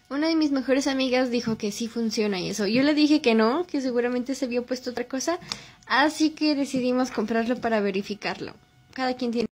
Una de mis mejores amigas dijo que sí funciona y eso. Yo le dije que no, que seguramente se había puesto otra cosa, así que decidimos comprarlo para verificarlo. Cada quien tiene